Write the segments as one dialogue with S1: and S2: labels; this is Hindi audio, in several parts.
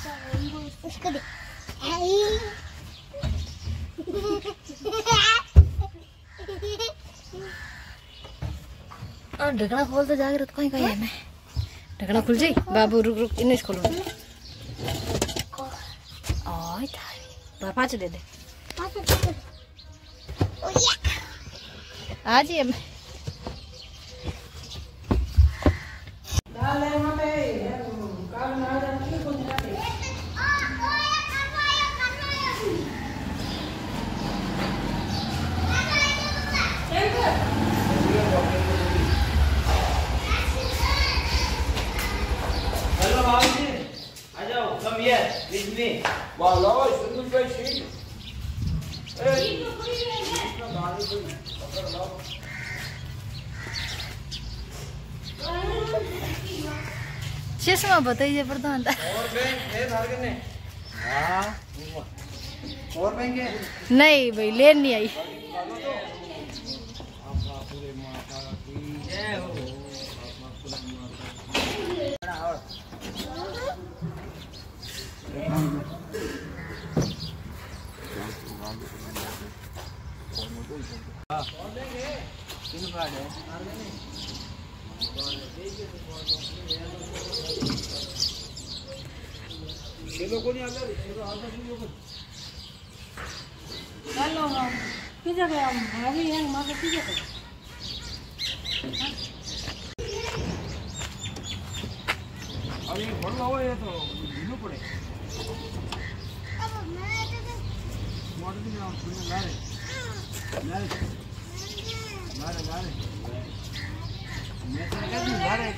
S1: इसको दे।
S2: और ढकना खोल तो जाके रत कहीं है मैं ढकना खुल जाई बाबू रुक रुक इन्हें खोलो ओए थारी पापा च दे आ जी मैं चश्मा बताइए प्रधान
S3: और बैंक
S2: नहीं भाई लेन नहीं आई
S3: को नहीं आता
S2: हेलो किधर गए हम भाभी हैं मां के किधर गए
S3: अभी बड़ा हो ये तो ढीलो पड़े
S1: अब मैं
S3: मॉडल में हम सुन मारे मैं तो कहती मारे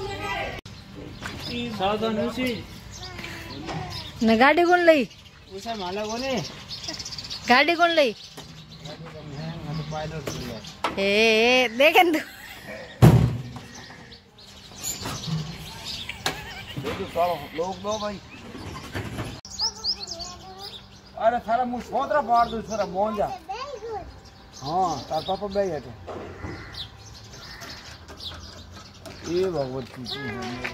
S3: सावधान उसी
S2: न गाड़ी कौन लई
S3: उसे माला कोने
S2: गाड़ी कौन लई
S3: मैं तो पायलट हूं
S2: ए देखन तू
S3: देखो सालो लोग दो भाई अरे सारा मुंह सोतरा फाड़ दो सारा मोन जा हां तार पापा बे बैठे ये भगवत की है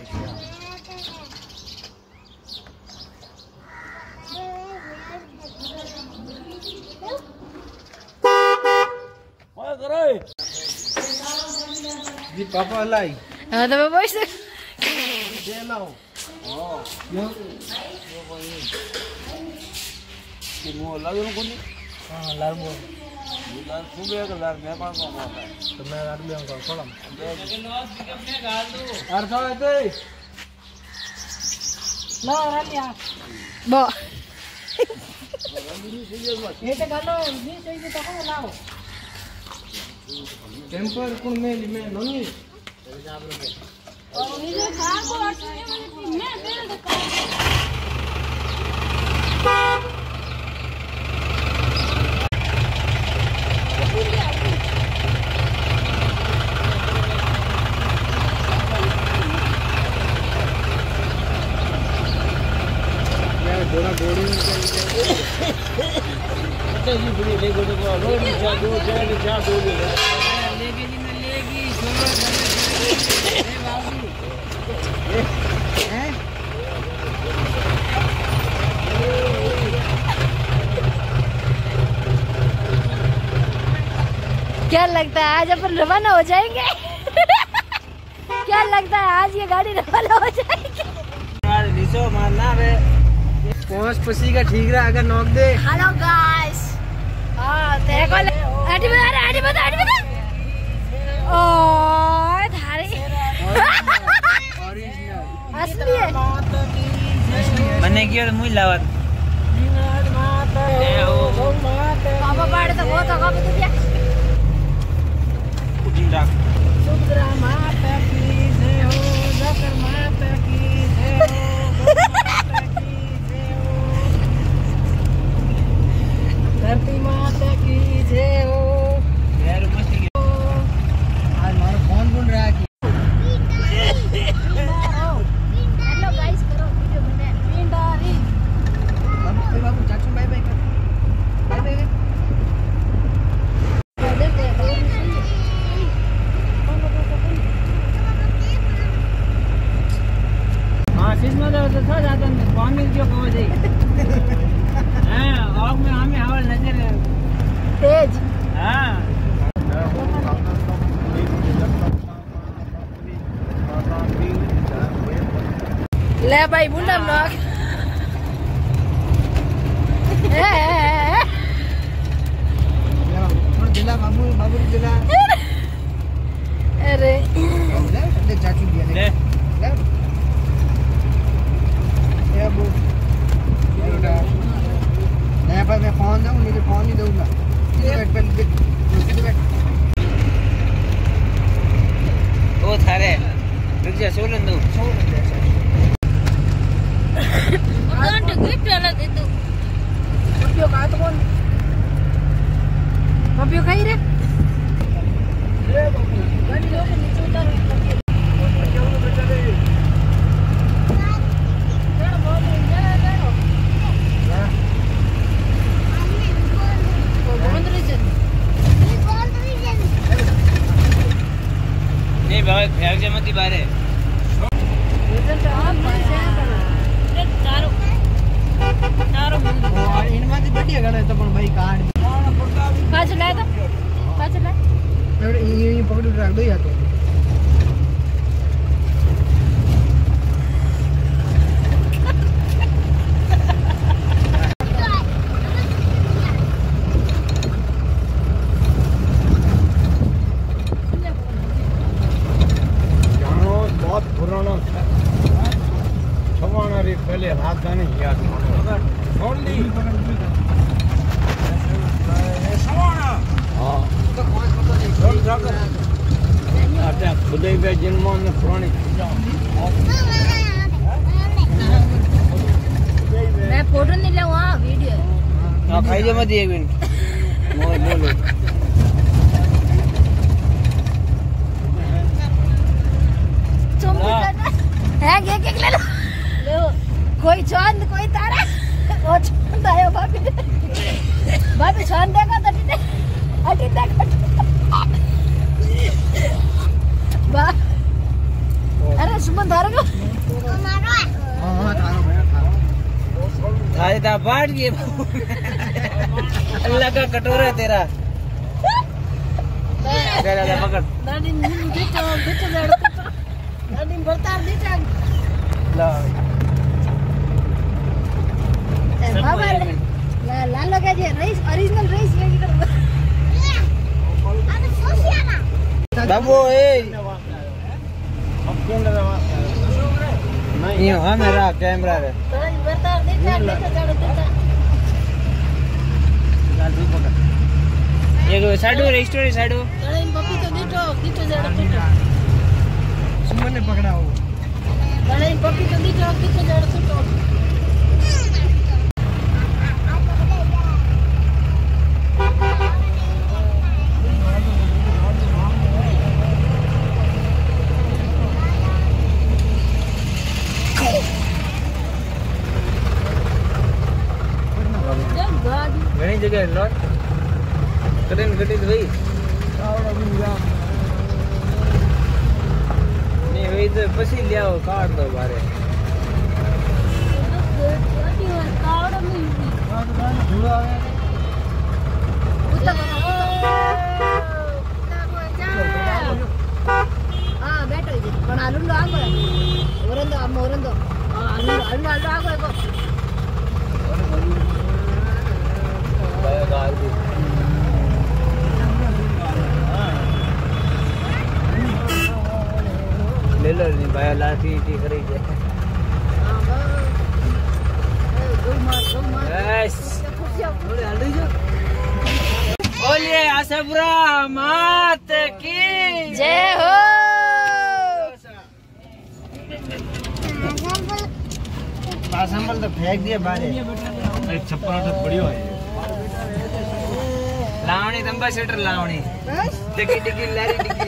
S3: क्या करे जी पापा लाई
S2: हां तो मैं बस
S3: दे लाओ हां यो कि मो लागो न कोनी हां लागो लाल सुबह का लाल मैं पास में आता है तो मैं आदमी को खोलम यार साहब दे
S2: लो रालिया बो ये तो गालो भी चाहिए तो कौन लाओ
S3: टेम्पर कौन में नोनी
S2: और ये कागो आटे मैं तेरे को
S3: थोड़ा बॉडी में अच्छा जी बड़ी ले गोडे को रोड में जा दो लेगी जी मैं लेगी छोड़ ए बाबू हैं
S2: क्या लगता है आज अपन रवाना हो जाएंगे क्या लगता है आज ये गाड़ी रवाना हो जाएगी
S3: यार नीचो मारना रे पहुंच पसी का ठीक रहा अगर नॉक दे
S2: हेलो गाइस हां तेरे को आटी बता ओ धारी
S3: ओरिजिनल
S2: असली है
S3: मैंने किया तो मुझे लावत
S2: पापा बाड़े तो बहुत होगा बता दिया
S3: कुटिंग डाक
S2: सुंदरा माता की जय हो जकर माता की जय हो धरती माता की जय हो
S3: यार मस्ती के आज मारो फोन बोल रहा है कि
S2: हेलो गाइस करो वीडियो बना पिंडारी
S3: बाबू चाचू बाय बाय कर बाय बाय तो था जाता नहीं पानी क्यों कहो जाए हां आग में हमें हवा नजर
S2: तेज
S3: हां
S2: ले भाई मुन्ना ब्लॉग
S3: जिला बाबू जिला
S2: अरे
S3: ले चाचू दिया ले ये अबू मैं पर मैं फोन दूं मुझे फोन नहीं दूंगा बैठ ओ थारे रुक जा सोलन दो
S2: घंटे गिफ्ट वाला दे दो पपियो का तो कौन पपियो खाई रे गाड़ी लो के नीचे उतारो
S3: नहीं बाबा फेंक जा मत बारे इनમાંથી બડિયા ગણે તો પણ ભાઈ કાર્ડ
S2: પાછો લાય તો પાછો લાય
S3: એવડે ઈ પકડી રાખ દઈ હતો बहुत पुराना छवाना रे पहले राजधानी याद छोड़ ली छवाना हां तो कोई पता नहीं छोड़ जाकर अच्छा खुदे पे जन्मों में पुरानी
S2: मैं फोटो नहीं ले वहां वीडियो
S3: हां खाई जे मत 1 मिनट बोलो
S2: है एक ले लो कोई चांद कोई तारा वो चांद आयो भाभी चांद देखो तो अटी देखो बा अरे सुमन धारो को
S1: हमारा
S3: हां थारो था बाट ये अल्लाह का कटोरा तेरा ले पकड़
S2: दादी बिचो जड़ दादी बरतार दीटा
S3: ला
S2: बाबा लालो का जे रईस ओरिजिनल रईस ये की करो
S1: अबे सोशियाना
S3: बाबू ए अब क्यों लगा नहीं ये हां मेरा कैमरा है
S2: दादी बरतार दीटा लेके जड़ दीटा
S3: गाड़ी पकड़ ये साडू रेस्टोरेंट साडू
S2: दादी पप्पी तो दीटो जड़ दीटा
S3: सुमन ने पकड़ा हो
S2: दादी पप्पी तो दीटो जड़ दीटो
S3: घणी जगह लॉट ट्रेन गड्डी तो वही नहीं वही तो पसी ले आओ काट दो बारे
S2: बैठो पण अल्लू आगो ओरंदो अम्म ओरंदो अल्लू आगो ले लो नहीं भाई लाठी टी करी जे बोलिए आशापुरा मात की जय हो संभल तो फेंक दिया बाहर छप्पन तो बढ़िया है लावणी तंबा सेटर लावणी टिकी टिकी लारी टिकी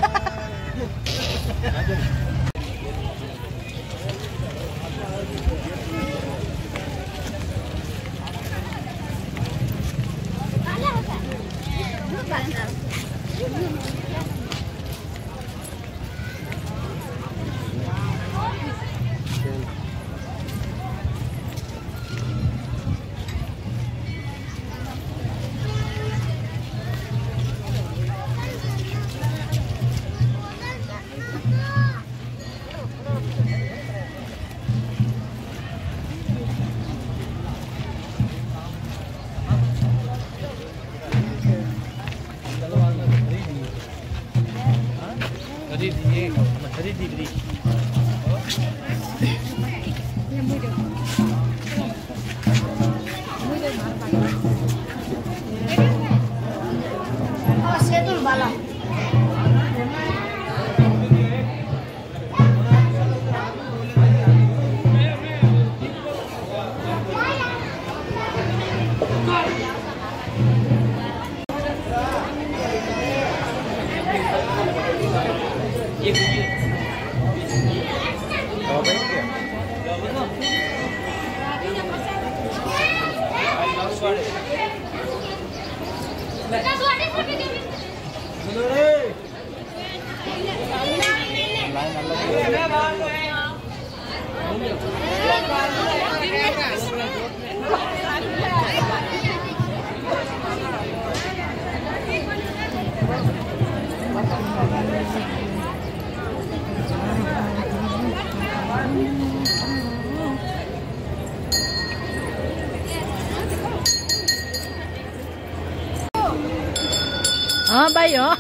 S2: हाँ भाई हो,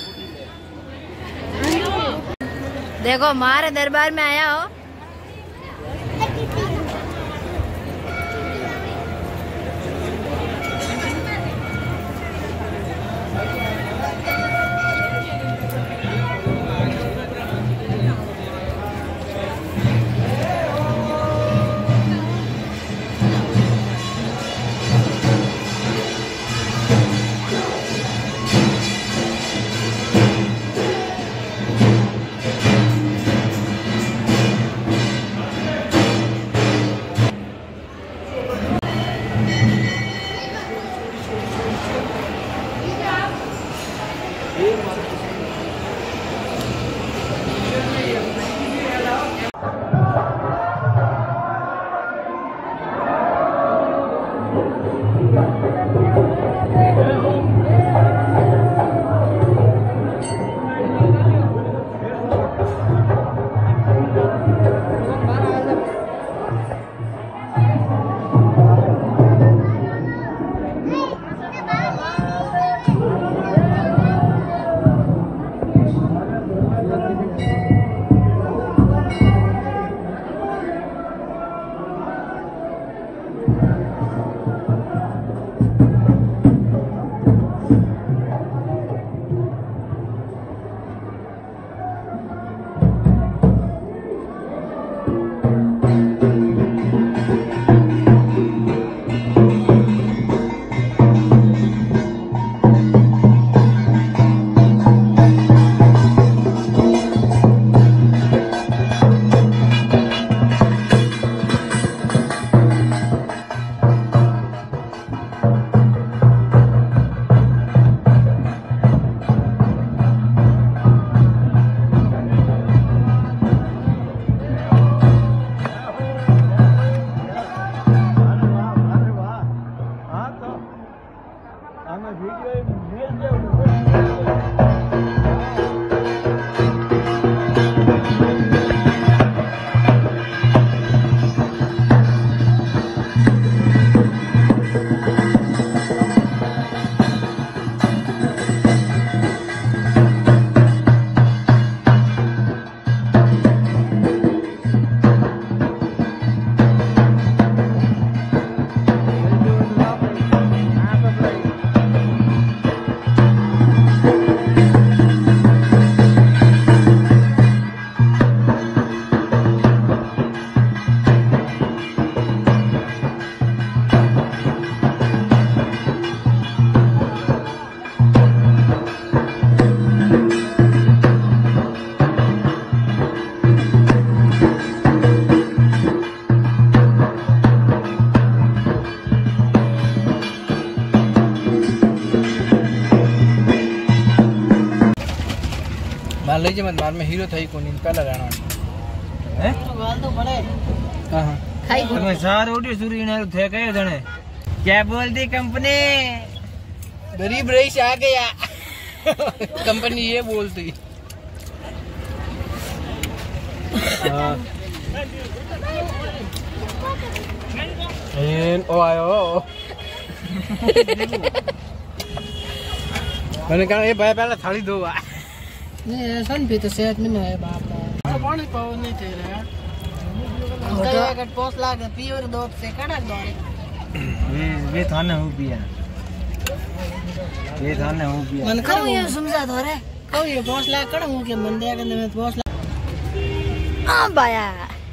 S2: देखो हमारे दरबार में आया हो।
S3: मान लीजिए मत मार में हीरो था ही कौन पहला रहना है गाल तो बड़े। हां हां
S2: खाई
S3: तुम्हें सार ओडी सूरी ने थे कहे जने क्या बोलती कंपनी गरीब रईस आ गया कंपनी ये बोलती। हां एन ओ आयो मैंने कहा ये भाई पहले थाली दो।
S2: नहीं ऐसा नहीं तो सेहत में नहीं है बाप। पानी पाओ नहीं थे रे कई अगर पोस लागे पियोर दूध से कड़क दौड़े
S3: ये थाने हो पिया
S2: मन करो ये समझा दो रे कहो ये पोस लाग कड़ हूं के मन दे के मैं पोस लाग आ बाया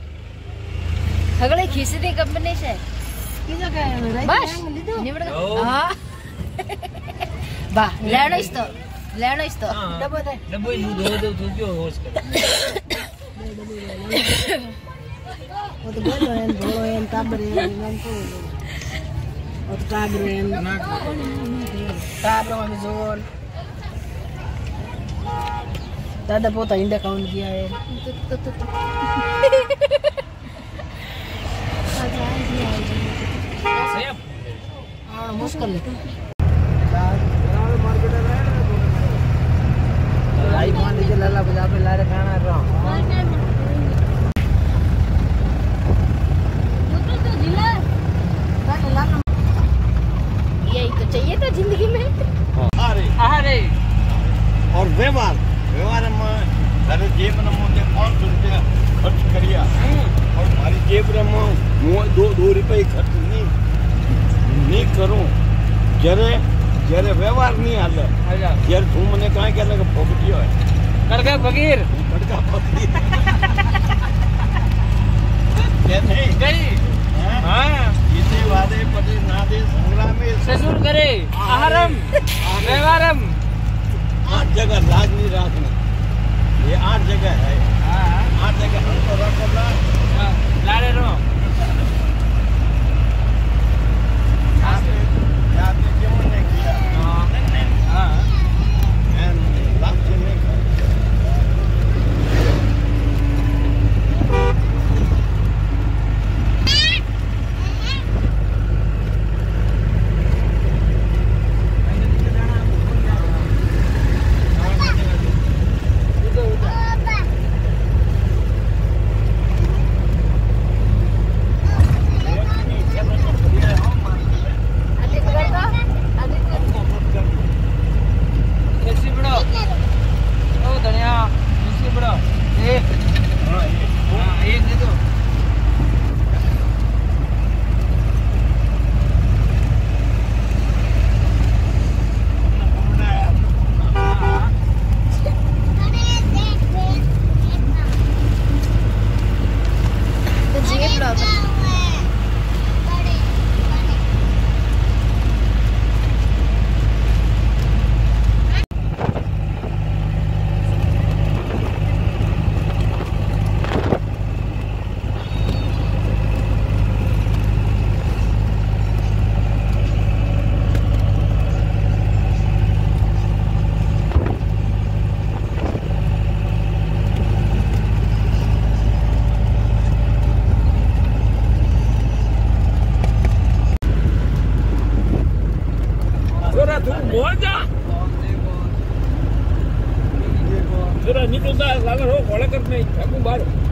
S2: हगले खीसी कंपनी से किजा का बस निवड़ हां बा लेनो इस्तो डबो दे
S3: डबो नु दो तू क्यों होश कर
S2: वो तो बोलो एन ताबरे नाम को वो तो ताबरे ना ताबरे में जोर दादा पोता इंडा काउंट किया है हां मुश्किल है आई मान लीजिए लाला बजा पे ला रे खाना रहा यही तो चाहिए था जिंदगी में
S4: अरे और व्यवहार में मेरे जेब में मुझे 500 रुपया खर्च करिया और हमारी जेब में दो रुपये खर्च नहीं करूं जरे व्यवहार नहीं हाले यार तू मने कहा क्या लगा फकीर है
S3: कड़का फकीर
S4: क्या नहीं
S3: गई हां
S4: इसे वादे पति ना दे संग्राम में
S3: ससुर करे आहारम व्यवहारम
S4: 8 जगह राज नहीं राखना ये 8 जगह है
S3: हां
S4: 8 जगह हमको रखना
S3: लारे रो
S4: आपने क्यों नहीं किया हां मैं लक्ष्य नहीं कर निकलता है,